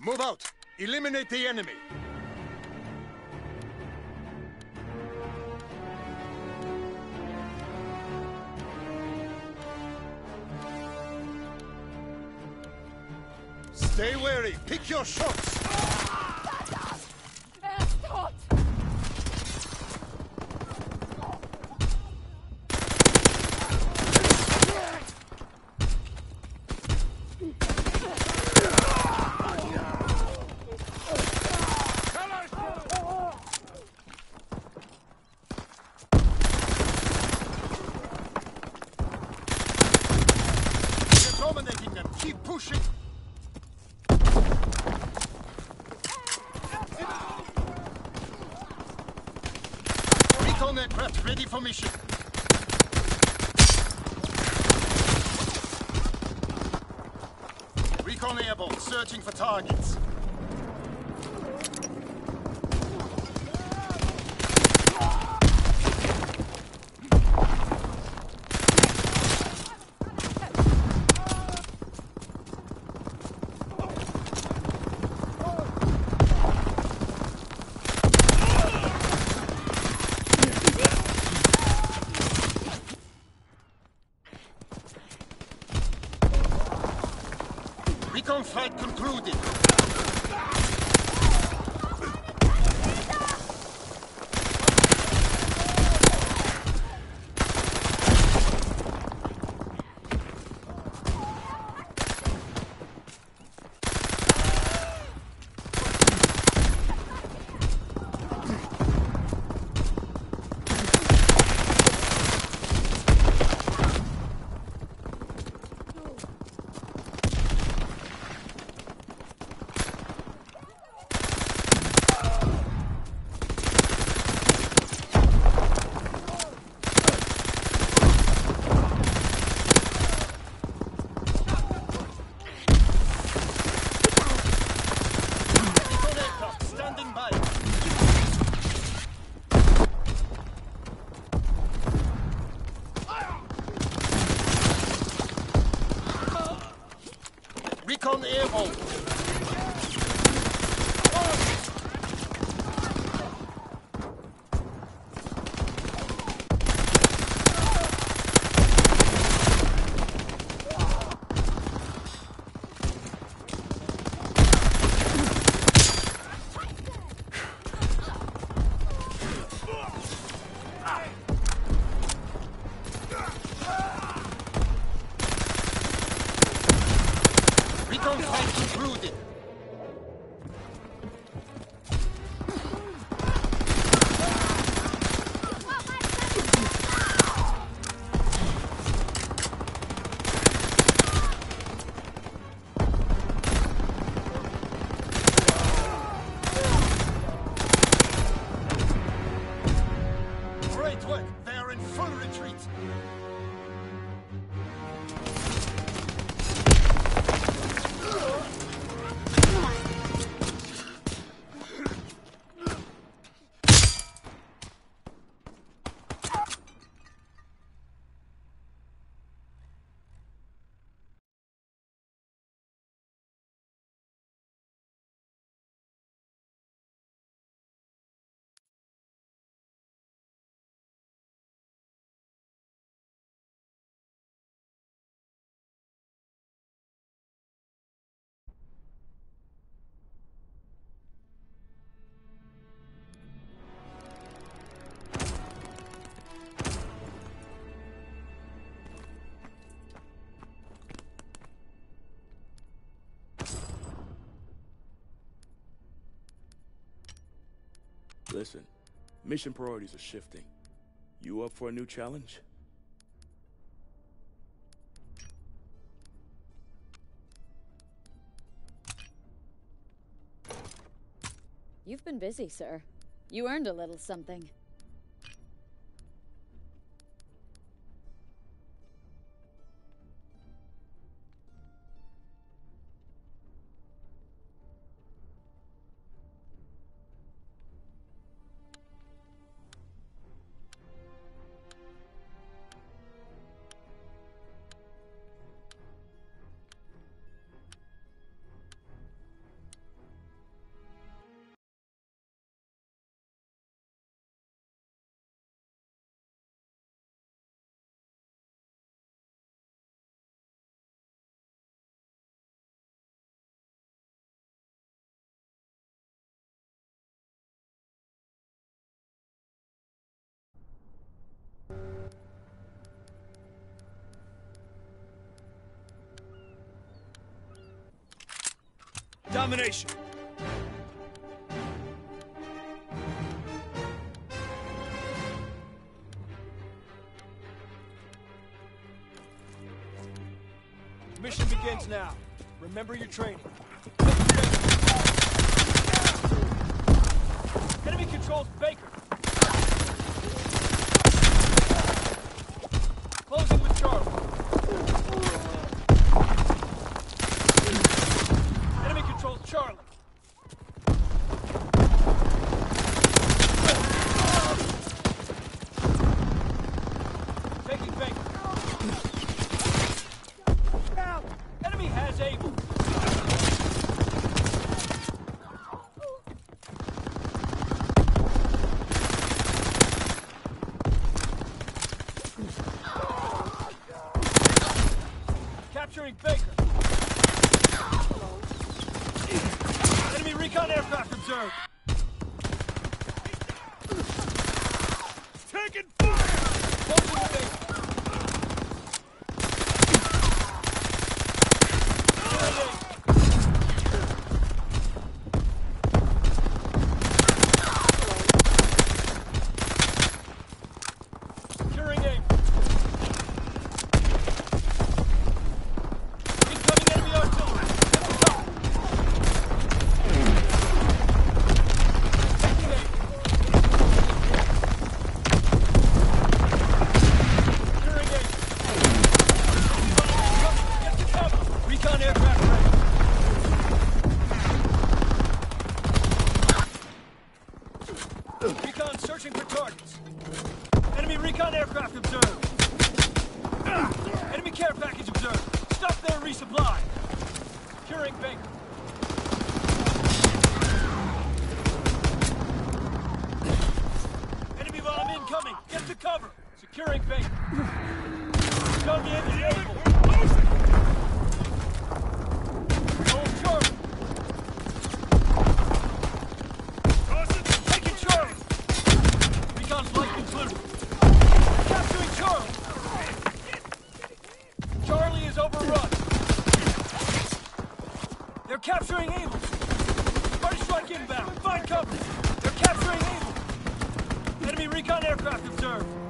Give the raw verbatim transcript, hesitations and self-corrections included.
Move out! Eliminate the enemy! Stay wary! Pick your shots! Dominating them! Keep pushing! Recon aircraft ready for mission. Recon airborne searching for targets. Recon fight concluded. Recon airborne. Recon fight concluded. Great work. They are in full retreat. Listen, mission priorities are shifting. You up for a new challenge? You've been busy, sir. You earned a little something. combination. Mission begins now. Remember your training. Enemy controls Baker. Closing with Charlie. Enemy controls Charlie. Taking Baker. Enemy has Able. Capturing Baker. Enemy recon aircraft observed. Taking fire! Closing the Baker. Securing aim. Incoming enemy artillery. Taking aim. Securing aim. Get to cover. Recon aircraft ready. Recon searching for targets. Enemy recon aircraft observed. Enemy care package observed. Stop there and resupply. Securing Baker. Enemy bomb incoming. Get to cover. Securing Baker. Gun in able. Hold Charlie. Taking Charlie. Recon flight concluded. Capturing Charlie. Charlie is overrun. They're capturing Able. Party strike inbound. Find cover. They're capturing Able. Enemy recon aircraft observed.